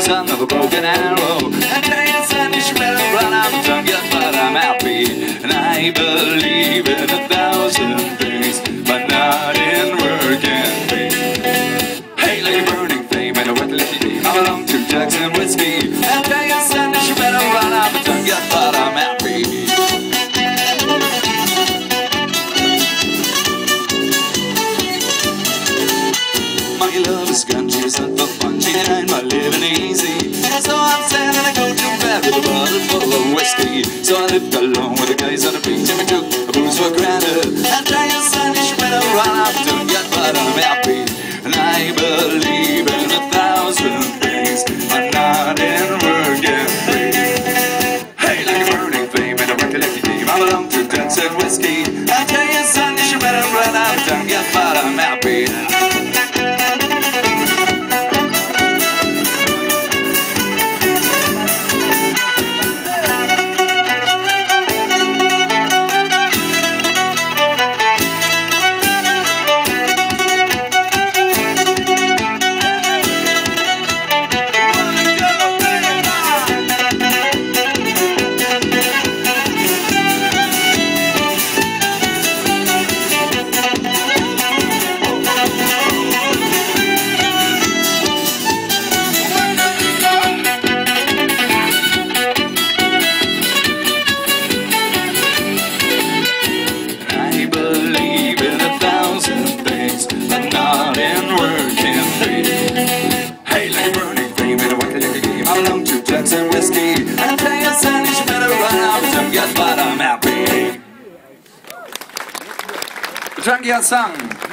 son of a broken arrow. I tell you, son, you should better run. I'm drunk yet, but I'm happy. And I believe in 1,000 things, but not in work and fame. Hey, like a burning flame and a wet licky day, I belong to Jackson whiskey. I tell you, son, you should better run. I'm drunk yet, but I'm happy. My love is gone, she's not for fun, she ain't my living easy. So I'm sad and I go to bed with a bottle full of whiskey. So I lived alone with the guys on the beach and we took a booze for granted. I tell you, son, you should better run. I'm doing yet, but I'm happy. And I believe in 1,000 things, but not in work and fame. Hey, like a burning flame in a recollected game, I belong to Jackson whiskey. I tell you, son, you should better run. I'm done yet, but I'm happy. Jackson whiskey. I tell you, son, you should better run. I'm drunk yet, but I'm happy. The Drunk Yet Song.